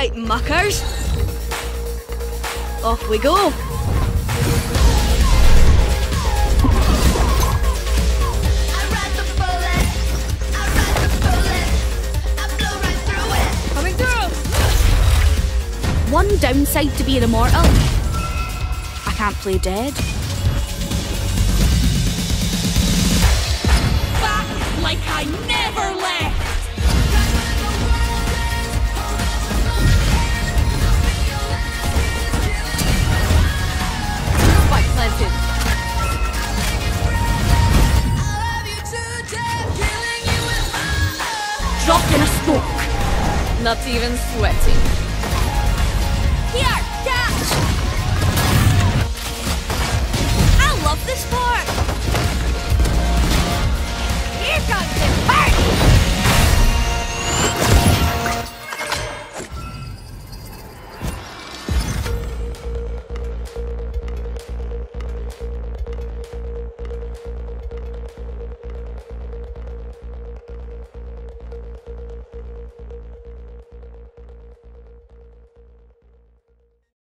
Alright, muckers. Off we go. Coming through. One downside to being immortal. I can't play dead. Back like I never left! Spike planted. Dropped in a smoke. Not even sweating. Here, catch! I love this part! Here comes the party!